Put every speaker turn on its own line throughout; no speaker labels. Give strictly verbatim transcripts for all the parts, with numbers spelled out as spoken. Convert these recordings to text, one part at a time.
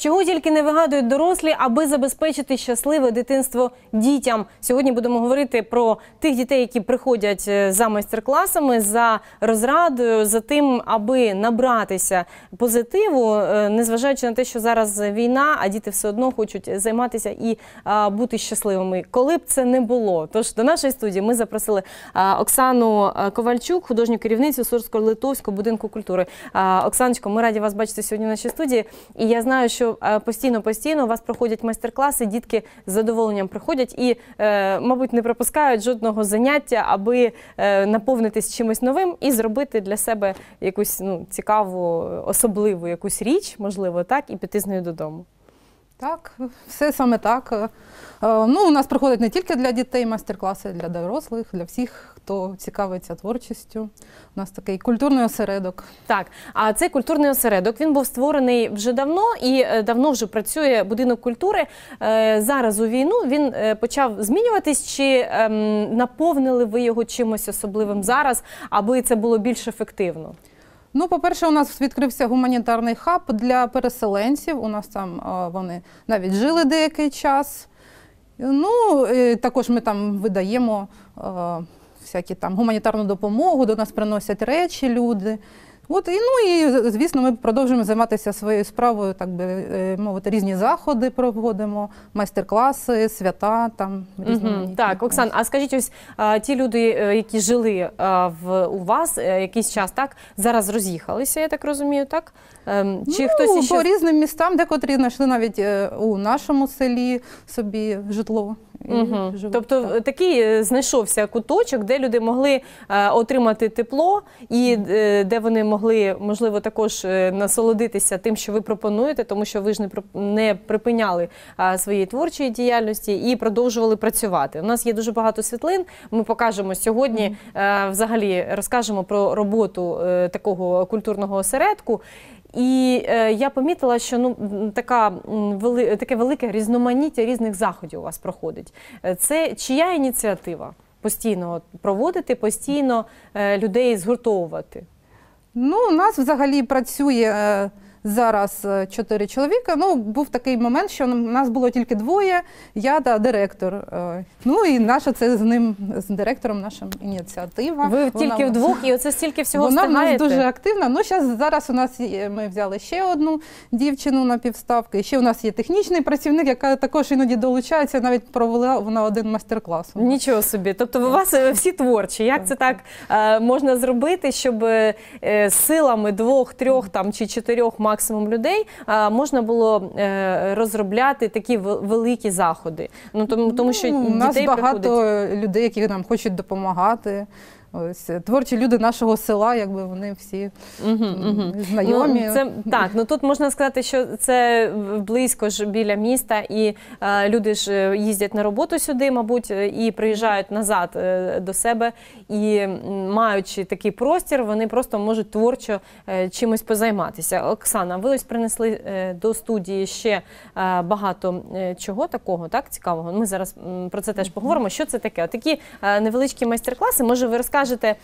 Чого тільки не вигадують дорослі, аби забезпечити щасливе дитинство дітям. Сьогодні будемо говорити про тих дітей, які приходять за майстер-класами, за розрадою, за тим, аби набратися позитиву, незважаючи на те, що зараз війна, а діти все одно хочуть займатися і а, бути щасливими, коли б це не було. Тож до нашої студії ми запросили а, Оксану Ковальчук, художню керівницю Сурсько-Литовського будинку культури. А, Оксаночко, ми раді вас бачити сьогодні в нашій студії. І я знаю, що постійно-постійно у вас проходять майстер-класи, дітки з задоволенням приходять і, е, мабуть, не пропускають жодного заняття, аби е, наповнитись чимось новим і зробити для себе якусь ну, цікаву, особливу якусь річ, можливо, так, і піти з нею додому.
Так, все саме так. Ну, у нас проходять не тільки для дітей майстер-класи, для дорослих, для всіх, хто цікавиться творчістю. У нас такий культурний осередок.
Так, а цей культурний осередок, він був створений вже давно і давно вже працює будинок культури. Зараз у війну він почав змінюватись, чи наповнили ви його чимось особливим зараз, аби це було більш ефективно?
Ну, по-перше, у нас відкрився гуманітарний хаб для переселенців. У нас там вони навіть жили деякий час. Ну, також ми там видаємо всякі там гуманітарну допомогу, до нас приносять речі люди. От, і, ну і, звісно, ми продовжуємо займатися своєю справою, так би мовити, різні заходи проводимо, майстер-класи, свята, там, різні.
Угу, так, Оксан, а скажіть, ось а, ті люди, які жили а, в, у вас якийсь час, так, зараз роз'їхалися, я так розумію, так? Ем, чи
ну,
хтось іще...
по різним містам, декотрі знайшли навіть у нашому селі собі житло.
Угу. Тобто так. Такий знайшовся куточок, де люди могли е, отримати тепло і е, де вони могли, можливо, також е, насолодитися тим, що ви пропонуєте, тому що ви ж не, не припиняли е, своєї творчої діяльності і продовжували працювати. У нас є дуже багато світлин, ми покажемо сьогодні, е, взагалі розкажемо про роботу е, такого культурного осередку. І е, я помітила, що ну, така, вели, таке велике різноманіття різних заходів у вас проходить. Це чия ініціатива? Постійно проводити, постійно е, людей згуртовувати?
Ну, у нас взагалі працює е, зараз чотири чоловіка. Ну, був такий момент, що у нас було тільки двоє, я та директор. Е, ну, і наша це з ним, з директором наша ініціатива.
Ви
вона,
тільки вдвох, і оце стільки всього
вона
встигаєте?
Вона в нас дуже активна. Ну, зараз, зараз у нас є, ми взяли ще одну дівчину на півставки. Ще у нас є технічний працівник, яка також іноді долучається, навіть провела вона один майстер-клас.
Нічого собі. Тобто у вас всі творчі. Як це так е, можна зробити, щоб е, силами двох, трьох там, чи чотирьох максимум людей е, можна було е, розробляти такі великі заходи? Ну, тому, тому що
ну,
дітей
у нас багато
приходить...
людей, які нам хочуть допомагати. Ось, творчі люди нашого села, якби вони всі угу, угу. знайомі.
Ну, це, так, ну тут можна сказати, що це близько ж біля міста, і е, люди ж їздять на роботу сюди, мабуть, і приїжджають назад е, до себе, і маючи такий простір, вони просто можуть творчо е, чимось позайматися. Оксана, ви ось принесли е, до студії ще е, багато е, чого такого, так, цікавого. Ми зараз м, про це теж поговоримо. Що це таке? Такі е, невеличкі майстер-класи, може ви розкажете, Скажете,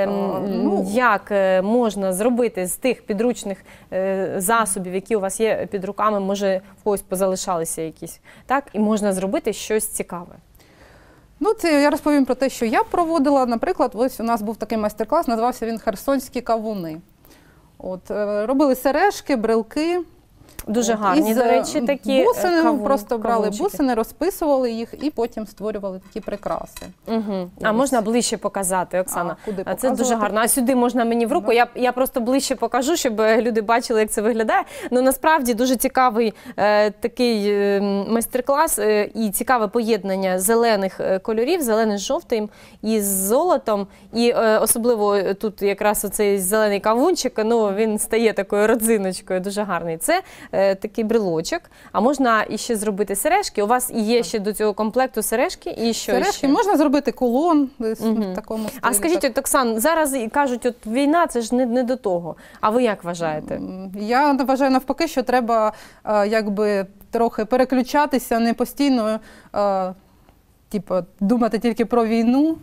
ну, як можна зробити з тих підручних засобів, які у вас є під руками, може в когось позалишалися якісь, так? І можна зробити щось цікаве.
Ну, це я розповім про те, що я проводила. Наприклад, ось у нас був такий майстер-клас, називався він «Херсонські кавуни». От, робили сережки, брелки.
Дуже гарні, до речі, такі
бусини,
кавун,
просто брали
кавунчики. Бусини,
розписували їх і потім створювали такі прикраси.
Угу. А можна ближче показати, Оксана?
А, куди
а це дуже гарно. А сюди можна мені в руку? Ну. Я, я просто ближче покажу, щоб люди бачили, як це виглядає. Ну, насправді, дуже цікавий е, такий е, майстер-клас е, і цікаве поєднання зелених кольорів, зелений з жовтим і з золотом. І е, особливо тут якраз оцей зелений кавунчик, ну, він стає такою родзиночкою, дуже гарний. Це такий брелочок, а можна іще зробити сережки. У вас є ще до цього комплекту сережки і що
сережки
ще?
Можна зробити кулон угу. в такому стилі.
А скажіть, так. Оксан, зараз кажуть, от війна, це ж не, не до того. А ви як вважаєте?
Я вважаю навпаки, що треба якби трохи переключатися, не постійно типу, думати тільки про війну,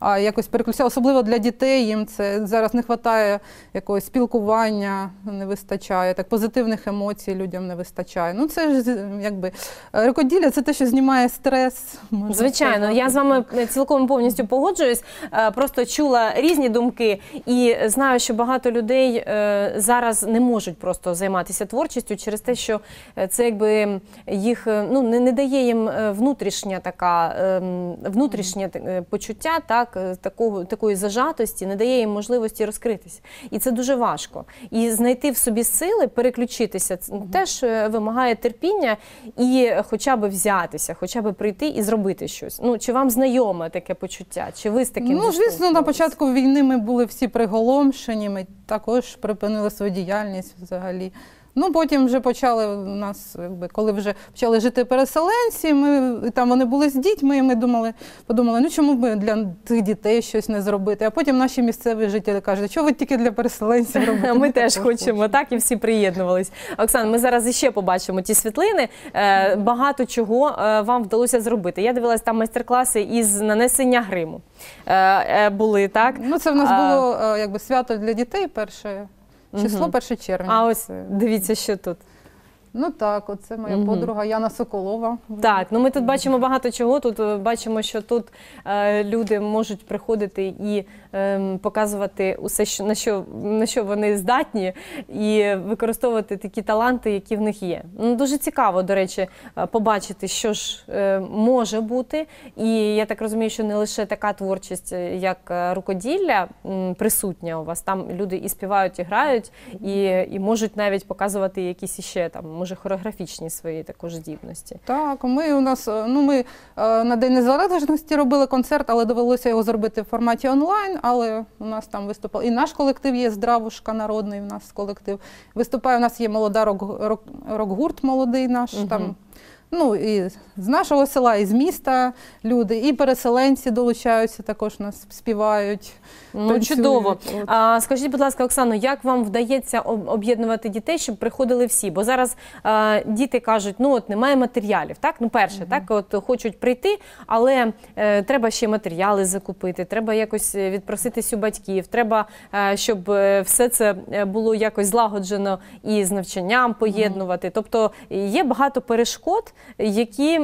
а якось переключати. Особливо для дітей їм це зараз не вистачає якогось спілкування, не вистачає, так позитивних емоцій людям не вистачає. Ну це ж якби рукоділля – це те, що знімає стрес.
Звичайно,
сказати.
я з вами цілком повністю погоджуюсь. Просто чула різні думки і знаю, що багато людей зараз не можуть просто займатися творчістю через те, що це якби їх, ну, не, не дає їм внутрішня така, внутрішнє почуття, так, такого, такої зажатості, не дає їм можливості розкритися. І це дуже важко. І знайти в собі сили, переключитися, теж вимагає терпіння і хоча б взятися, хоча б прийти і зробити щось. Ну, чи вам знайоме таке почуття? Чи ви з таким
Ну, звісно, на початку війни ми були всі приголомшені, ми також припинили свою діяльність взагалі. Ну, потім вже почали у нас, якби, коли вже почали жити переселенці, ми, там вони були з дітьми, і ми думали, подумали, ну чому б для тих дітей щось не зробити? А потім наші місцеві жителі кажуть, що ви тільки для переселенців робите?
Ми, ми теж хочемо, так, і всі приєднувались. Оксана, ми зараз іще побачимо ті світлини. Е, багато чого е, вам вдалося зробити. Я дивилась там майстер-класи із нанесення гриму. Е, е, були, так?
Ну, це в нас було е, якби свято для дітей перше. Число перше червня.
А ось дивіться, що тут.
Ну так, оце моя угу. подруга Яна Соколова.
Так, ну ми тут бачимо багато чого. Тут бачимо, що тут е, люди можуть приходити і е, показувати усе, що, на, що, на що вони здатні, і використовувати такі таланти, які в них є. Ну, дуже цікаво, до речі, побачити, що ж е, може бути. І я так розумію, що не лише така творчість, як рукоділля, м, присутня у вас. Там люди і співають, і грають, і, і можуть навіть показувати якісь іще там, може, хореографічні свої також здібності.
Так, ми у нас, ну ми на День Незалежності робили концерт, але довелося його зробити в форматі онлайн, але у нас там виступав. І наш колектив є «Здравушка», народний у нас колектив. Виступає, у нас є молода рок-гурт рок, молодий наш, угу. там. Ну, і з нашого села, і з міста люди, і переселенці долучаються, також нас співають.
Ну, чудово. А, скажіть, будь ласка, Оксано, як вам вдається об'єднувати дітей, щоб приходили всі? Бо зараз а, діти кажуть, ну от немає матеріалів, так? Ну, перше, угу. так, от хочуть прийти, але е, треба ще матеріали закупити, треба якось відпроситись у батьків, треба, е, щоб все це було якось злагоджено і з навчанням поєднувати. Угу. Тобто є багато перешкод, які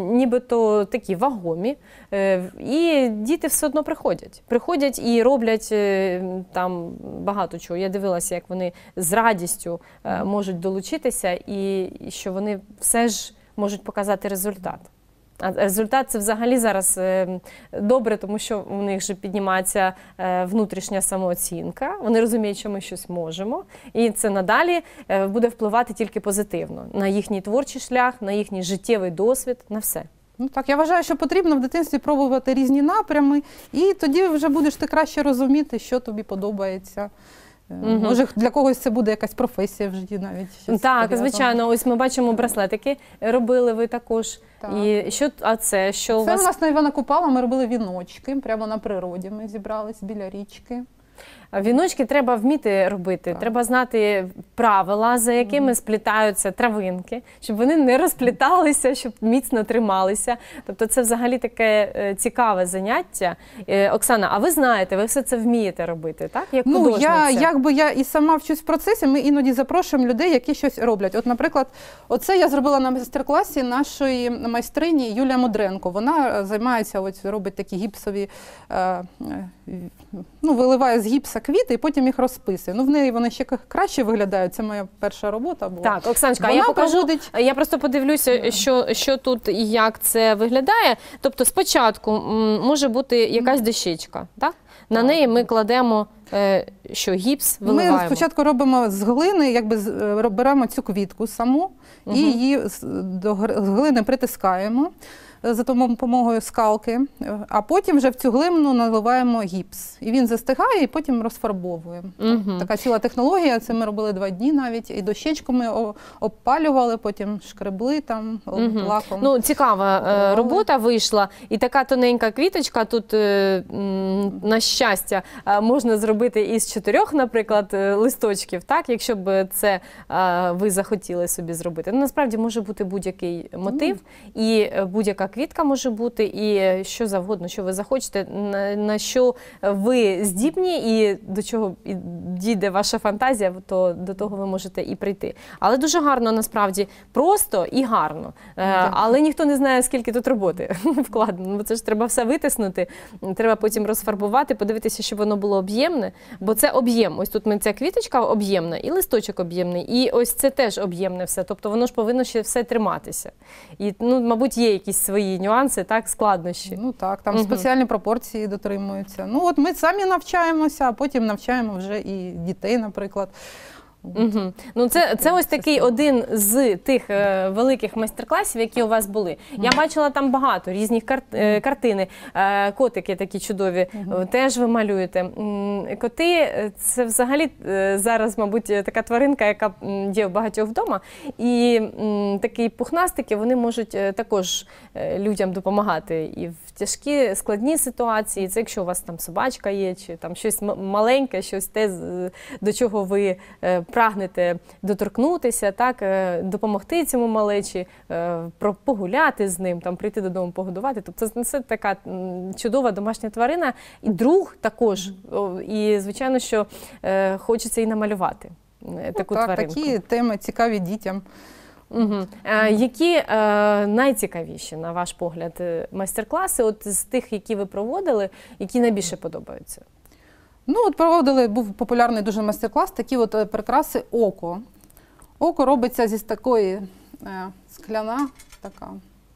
нібито такі вагомі, і діти все одно приходять. Приходять і роблять там багато чого. Я дивилася, як вони з радістю можуть долучитися, і що вони все ж можуть показати результат. А результат – це взагалі зараз добре, тому що у них же піднімається внутрішня самооцінка, вони розуміють, що ми щось можемо, і це надалі буде впливати тільки позитивно на їхній творчий шлях, на їхній життєвий досвід, на все.
Ну так, я вважаю, що потрібно в дитинстві пробувати різні напрями, і тоді вже будеш ти краще розуміти, що тобі подобається. Угу. Може, для когось це буде якась професія в житті навіть.
Так, звичайно. Ось ми бачимо браслетики, робили ви також. Так. І що, а це, що у
це
вас?
Це у нас на Івана Купала, ми робили віночки, прямо на природі ми зібрались біля річки.
Віночки треба вміти робити, так. Треба знати правила, за якими mm-hmm. сплітаються травинки, щоб вони не розпліталися, щоб міцно трималися. Тобто це взагалі таке е, цікаве заняття. Е, Оксана, а ви знаєте, ви все це вмієте робити, так? Як
ну,
художниця?
Я, якби я і сама вчусь в процесі, ми іноді запрошуємо людей, які щось роблять. От, наприклад, оце я зробила на майстер-класі нашої майстрині Юлія Мудренко. Вона займається, ось, робить такі гіпсові, е, е, ну, виливає з гіпса квіти і потім їх розписує. Ну, в неї вони ще краще виглядають. Це моя перша робота була.
Так, Оксаночка, я покажу, проводить... я просто подивлюся, що, що тут і як це виглядає. Тобто спочатку може бути якась дощечка, так? На так. неї ми кладемо е, що, гіпс, виливаємо. Ми
спочатку робимо з глини, якби беремо цю квітку саму угу. і її до глини притискаємо за допомогою скалки, а потім вже в цю глину наливаємо гіпс. І він застигає, і потім розфарбовуємо. Угу. Така ціла технологія, це ми робили два дні навіть, і дощечку ми обпалювали, потім шкребли там угу. лаком.
Ну, цікава Обували. робота вийшла, і така тоненька квіточка, тут, на щастя, можна зробити із чотирьох, наприклад, листочків, так, якщо б це ви захотіли собі зробити. Ну, насправді може бути будь-який мотив угу. і будь-яка квітка може бути і що завгодно, що ви захочете, на, на що ви здібні і до чого дійде ваша фантазія, то до того ви можете і прийти. Але дуже гарно, насправді, просто і гарно. Так. Але ніхто не знає, скільки тут роботи вкладено, бо це ж треба все витиснути, треба потім розфарбувати, подивитися, щоб воно було об'ємне, бо це об'єм. Ось тут ця квіточка об'ємна і листочок об'ємний, і ось це теж об'ємне все, тобто воно ж повинно ще все триматися. І, ну, мабуть, є якісь свої нюанси, так, складнощі.
Ну так, там
Угу.
спеціальні пропорції дотримуються. Ну от ми самі навчаємося, а потім навчаємо вже і дітей, наприклад.
Угу. Ну, це, це ось такий один з тих е, великих майстер-класів, які у вас були. Mm. Я бачила там багато різних кар, е, картини, е, котики такі чудові, mm-hmm. теж ви малюєте. М, коти – це взагалі е, зараз, мабуть, така тваринка, яка є в багатьох вдома. І м, такі пухнастики, вони можуть е, також е, людям допомагати і в тяжкі, складні ситуації. Це якщо у вас там собачка є, чи там щось маленьке, щось те, до чого ви е, прагнете доторкнутися, так, допомогти цьому малечі, погуляти з ним, там, прийти додому, погодувати. Тобто це, це така чудова домашня тварина. І друг також. І, звичайно, що хочеться і намалювати таку
ну, так,
тваринку.
Такі теми цікаві дітям.
Угу. Е, які е, найцікавіші, на ваш погляд, майстер-класи от з тих, які ви проводили, які найбільше подобаються?
Ну, от проводили, був популярний дуже майстер-клас, такі от прикраси око. Око робиться зі такої е, скляна, така,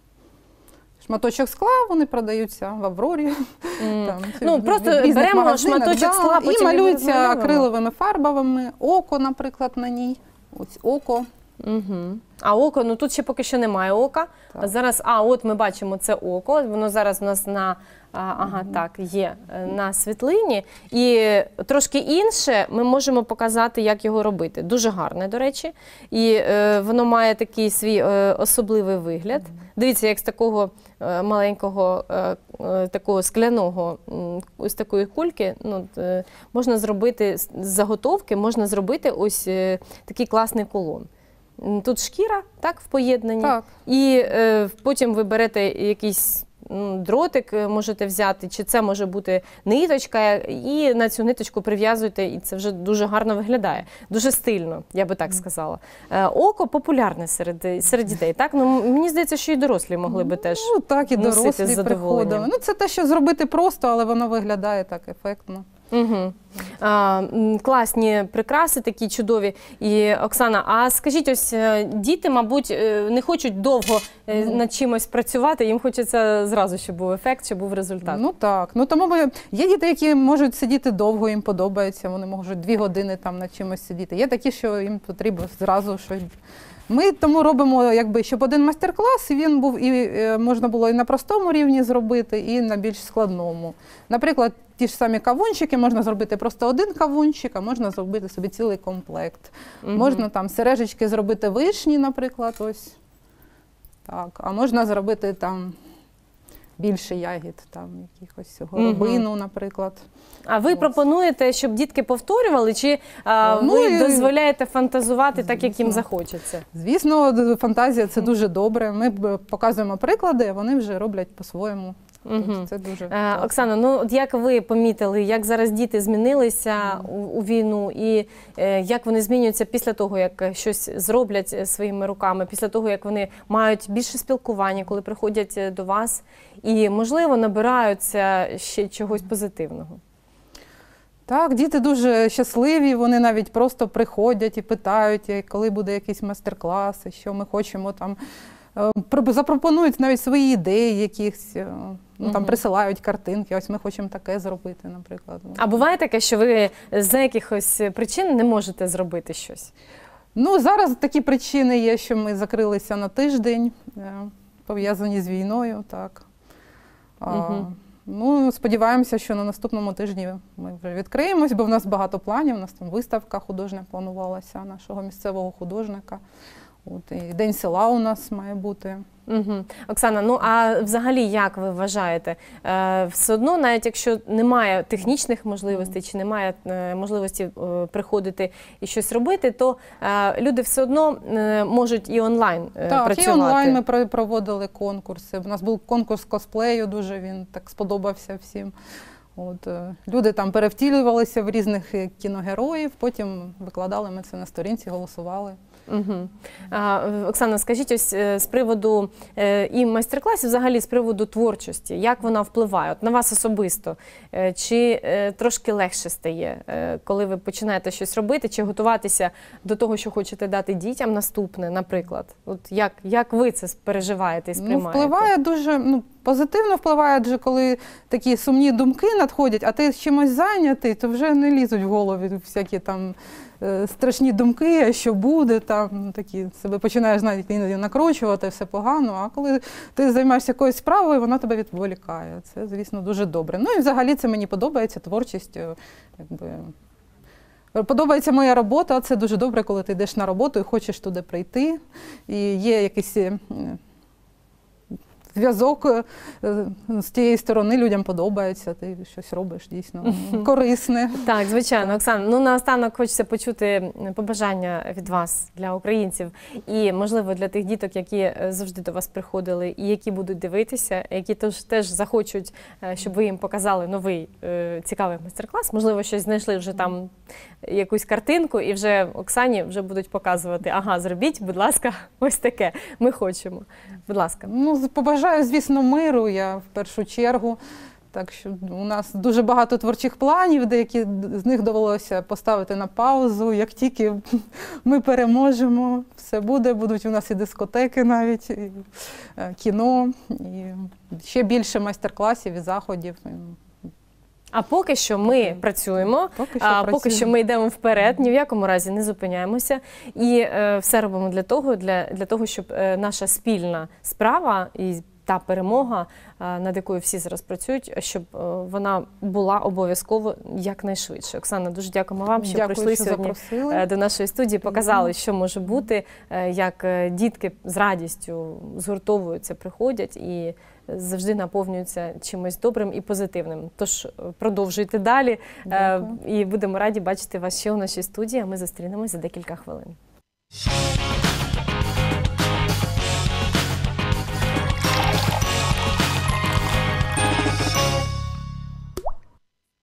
шматочок скла, вони продаються в Аврорі.
Mm.
Там,
ну, просто беремо шматочок
да,
скла, потім
і малюється акриловими фарбами, око, наприклад, на ній. Ось око.
Угу. А око, ну тут ще поки що немає ока. А зараз, а от ми бачимо це око, воно зараз у нас на, а, ага, угу. так, є на світлині. І трошки інше ми можемо показати, як його робити. Дуже гарне, до речі. І е, воно має такий свій е, особливий вигляд. Угу. Дивіться, як з такого е, маленького, е, е, такого скляного, е, ось такої кульки, ну, е, можна зробити, з заготовки, можна зробити ось е, такий класний кулон. Тут шкіра, так, в поєднанні.
Так.
І е, потім ви берете якийсь ну, дротик, можете взяти, чи це може бути ниточка, і на цю ниточку прив'язуєте, і це вже дуже гарно виглядає. Дуже стильно, я би так сказала. Е, око популярне серед, серед дітей, так? Ну, мені здається, що і дорослі могли би теж
ну, так, і
носити
дорослі
з задоволенням.
приходили. Ну, це те, що зробити просто, але воно виглядає так ефектно.
Угу. А, класні прикраси, такі чудові. І, Оксана, а скажіть, ось діти, мабуть, не хочуть довго над чимось працювати, їм хочеться зразу, щоб був ефект, щоб був результат.
Ну так, ну тому є діти, які можуть сидіти довго, їм подобається, вони можуть дві години там над чимось сидіти. Є такі, що їм потрібно зразу щось. Ми тому робимо, якби, щоб один майстер-клас, і він був, і можна було і на простому рівні зробити, і на більш складному. Наприклад, ті ж самі кавунчики, можна зробити просто один кавунчик, а можна зробити собі цілий комплект. Угу. Можна там сережечки зробити вишні, наприклад, ось. Так, а можна зробити там більше ягід, там якихось горобину, угу. наприклад.
А ви ось пропонуєте, щоб дітки повторювали, чи а, ну, ви і... дозволяєте фантазувати звісно. Так, як їм захочеться?
Звісно, фантазія – це дуже добре. Ми показуємо приклади, а вони вже роблять по-своєму.
Угу.
Це дуже
е, Оксана, ну от як ви помітили, як зараз діти змінилися у, у війну, і е, як вони змінюються після того, як щось зроблять своїми руками, після того, як вони мають більше спілкування, коли приходять до вас, і, можливо, набираються ще чогось позитивного?
Так, діти дуже щасливі, вони навіть просто приходять і питають, коли буде якийсь майстер-клас, що ми хочемо там. Запропонують навіть свої ідеї якісь, ну, там, присилають картинки, ось ми хочемо таке зробити, наприклад.
А буває таке, що ви з якихось причин не можете зробити щось?
Ну, зараз такі причини є, що ми закрилися на тиждень, пов'язані з війною, так. Угу. А, ну, сподіваємося, що на наступному тижні ми вже відкриємось, бо в нас багато планів, у нас там виставка художня планувалася, нашого місцевого художника. От, і День села у нас має бути.
Угу. Оксана, ну а взагалі як ви вважаєте? Е, все одно, навіть якщо немає технічних можливостей чи немає е, можливості е, приходити і щось робити, то е, люди все одно е, можуть і онлайн е,
так,
працювати.
Так, і онлайн ми проводили конкурси. У нас був конкурс косплею, дуже він так сподобався всім. От, е, люди там перевтілювалися в різних кіногероїв, потім викладали ми це на сторінці, голосували.
Угу. А, Оксана, скажіть ось з приводу е, і майстер-класів, взагалі з приводу творчості, як вона впливає от, на вас особисто? Е, чи е, трошки легше стає, е, коли ви починаєте щось робити, чи готуватися до того, що хочете дати дітям наступне, наприклад? От як, як ви це переживаєте і сприймаєте?
Ну, впливає дуже, ну, позитивно впливає, адже коли такі сумні думки надходять, а ти з чимось зайнятий, то вже не лізуть в голові всякі там страшні думки, що буде, там такі себе починаєш навіть іноді накручувати, все погано. А коли ти займаєшся якоюсь справою, вона тебе відволікає. Це, звісно, дуже добре. Ну і взагалі це мені подобається, творчість. Якби, подобається моя робота, це дуже добре, коли ти йдеш на роботу і хочеш туди прийти. І є якийсь зв'язок з тієї сторони, людям подобається, ти щось робиш дійсно корисне.
Так, звичайно. Оксана, ну наостанок хочеться почути побажання від вас для українців і, можливо, для тих діток, які завжди до вас приходили і які будуть дивитися, які теж, теж захочуть, щоб ви їм показали новий цікавий майстер-клас, можливо, щось знайшли вже там, якусь картинку, і вже Оксані вже будуть показувати, ага, зробіть, будь ласка, ось таке, ми хочемо. Будь ласка.
Ну, побажаю, звісно, миру, я в першу чергу. Так що у нас дуже багато творчих планів, деякі з них довелося поставити на паузу. Як тільки ми переможемо, все буде, будуть у нас і дискотеки навіть, і кіно, і ще більше майстер-класів і заходів.
А поки що ми okay. працюємо,
поки що,
а,
працюємо.
поки що ми йдемо вперед, ні в якому разі не зупиняємося. І е, все робимо для того, для, для того, щоб е, наша спільна справа і та перемога, е, над якою всі зараз працюють, щоб е, вона була обов'язково якнайшвидше. Оксана, дуже дякуємо вам, що
Дякую,
прийшли
що
сьогодні
запросили.
до нашої студії, показали, що може бути, е, як дітки з радістю згуртовуються, приходять і завжди наповнюються чимось добрим і позитивним. Тож продовжуйте далі.
Дякую.
І будемо раді бачити вас ще у нашій студії, а ми зустрінемось за декілька хвилин.